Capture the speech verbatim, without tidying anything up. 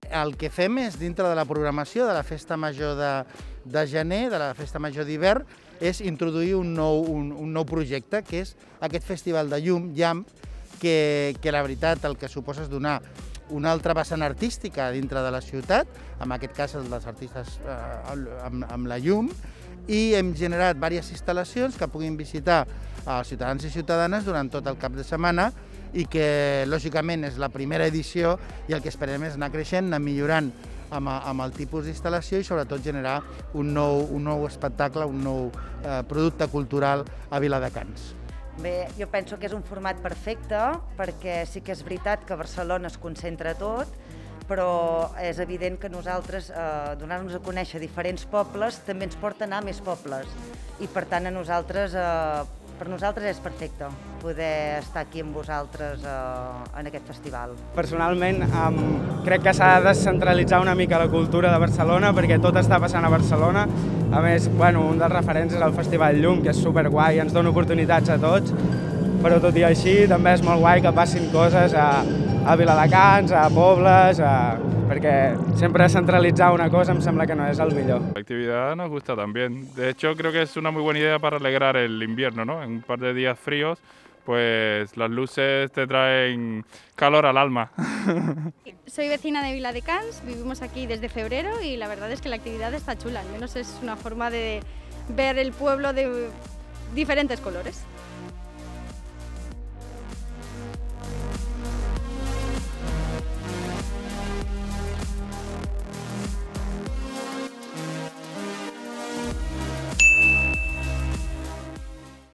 el que fem és, dintre de la programació de la Festa Major de, de gener, de la Festa Major d'hivern, és introduir un nou, un, un nou projecte, que és aquest festival de llum, Llamp, que, que la veritat el que suposa és donar una altra vessant artística dintre de la ciutat, en aquest cas el dels artistes eh, amb, amb la llum, i hem generat diverses instal·lacions que puguin visitar els ciutadans i ciutadanes durant tot el cap de setmana i que, lògicament, és la primera edició i el que esperem és anar creixent, anar millorant amb, amb el tipus d'instal·lació i, sobretot, generar un nou, un nou espectacle, un nou eh, producte cultural a Viladecans. Bé, jo penso que és un format perfecte, perquè sí que és veritat que a Barcelona es concentra tot, però és evident que nosaltres, eh, donar-nos a conèixer diferents pobles, també ens porta a anar a més pobles. I, per tant, a nosaltres, eh, per nosaltres és perfecte poder estar aquí amb vosaltres eh, en aquest festival. Personalment, um, crec que s'ha de descentralitzar una mica la cultura de Barcelona, perquè tot està passant a Barcelona. A més, bueno, un dels referents és el Festival Llum, que és superguai, ens dona oportunitats a tots, però tot i així també és molt guai que passin coses a, a Viladecans, a pobles, a... perquè sempre centralitzar una cosa em sembla que no és el millor. La actividad nos gusta también. De hecho, creo que es una muy buena idea para alegrar el invierno, ¿no? En un par de días fríos, pues las luces te traen calor al alma. Soy vecina de Viladecans, vivimos aquí desde febrero y la verdad es que la actividad está chula. Al menos es una forma de ver el pueblo de diferentes colores.